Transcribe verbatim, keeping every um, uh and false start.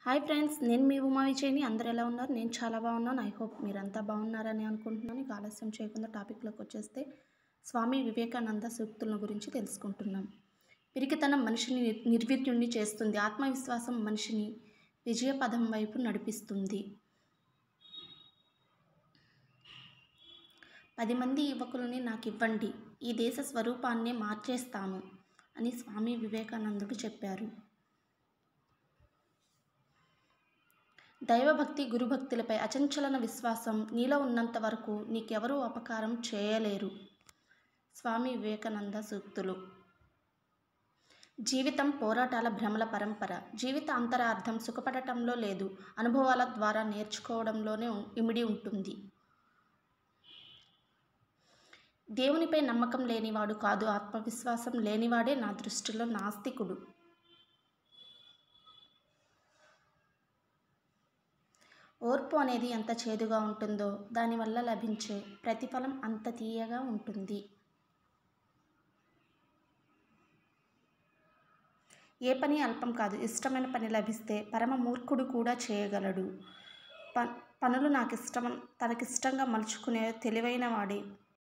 Hi friends, నేను మీ ఉమా విజయ్ని. అందరు ఎలా ఉన్నారు? నేను చాలా బాగున్నాను. ఐ హోప్ మీరంతా బాగున్నారని అనుకుంటున్నాను. ఇక ఆలస్యం చేయకుండా టాపిక్లోకి వచ్చేస్తే స్వామి వివేకానంద సూక్తుల గురించి తెలుసుకుంటున్నాం. పిరికితనం మనిషిని నిర్వీర్యుణ్ణి చేస్తుంది. ఆత్మవిశ్వాసం మనిషిని విజయపథం వైపు నడిపిస్తుంది. పది మంది యువకులని నాకు ఇవ్వండి, ఈ దేశ స్వరూపాన్నే మార్చేస్తాను అని స్వామి వివేకానందుడు చెప్పారు. దైవభక్తి, గురుభక్తులపై అచంచలన విశ్వాసం నీలో ఉన్నంత వరకు నీకెవరూ అపకారం చేయలేరు. స్వామి వివేకానంద సూక్తులు. జీవితం పోరాటాల భ్రమల పరంపర. జీవిత అంతరార్థం సుఖపడటంలో లేదు, అనుభవాల ద్వారా నేర్చుకోవడంలోనే ఇమిడి ఉంటుంది. దేవునిపై నమ్మకం లేనివాడు కాదు, ఆత్మవిశ్వాసం లేనివాడే నా దృష్టిలో నాస్తికుడు. ఓర్పు అనేది ఎంత చేదుగా ఉంటుందో దానివల్ల లభించే ప్రతిఫలం అంత తీయగా ఉంటుంది. ఏ పని అల్పం కాదు. ఇష్టమైన పని లభిస్తే పరమ మూర్ఖుడు కూడా చేయగలడు. ప పనులు నాకు ఇష్టం తనకిష్టంగా మలుచుకునే తెలివైన వాడే